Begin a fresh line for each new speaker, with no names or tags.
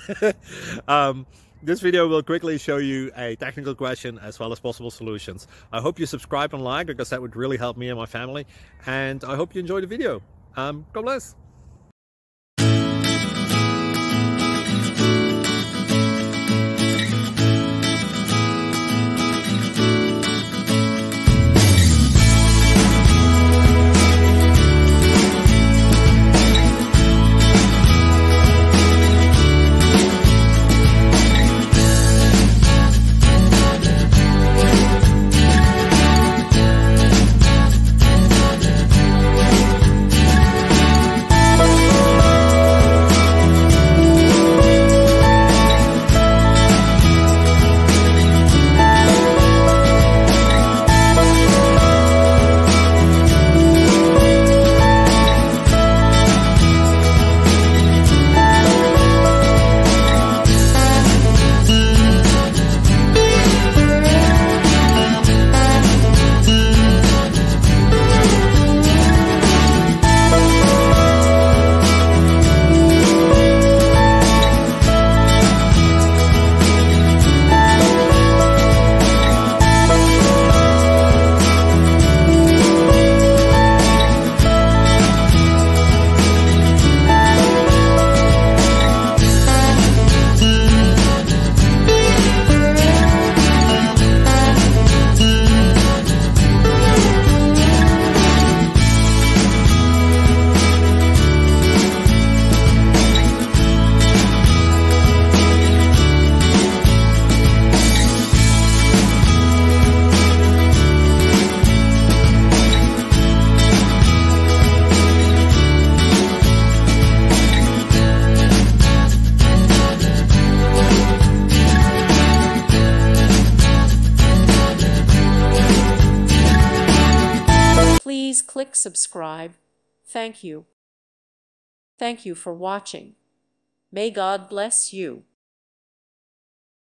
This video will quickly show you a technical question as well as possible solutions. I hope you subscribe and like, because that would really help me and my family. And I hope you enjoy the video. God bless.
Please click subscribe. Thank you. Thank you for watching. May God bless you.